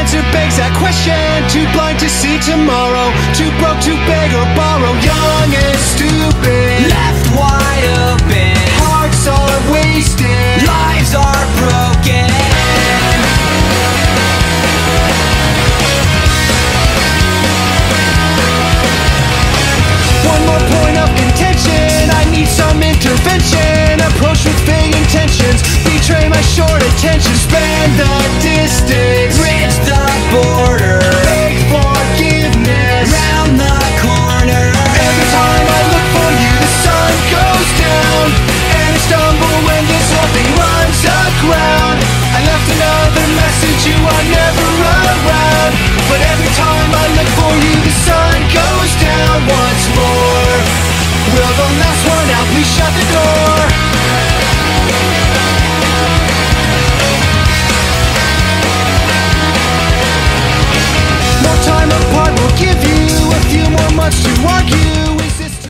answer begs that question. Too blind to see tomorrow, too broke to beg or borrow. Young and stupid, left wide open, hearts are wasted, lives are broken. One more point of contention, I need some intervention. Approach with vague intentions, betray my short attention. Span the distance, Bridge the border, beg forgiveness, round the corner. every time I look for you the sun goes down, and I stumble when there's nothing runs aground. I left another message, you are never around, but every time I look for you the sun goes down once more. Will the last one out, please shut the door.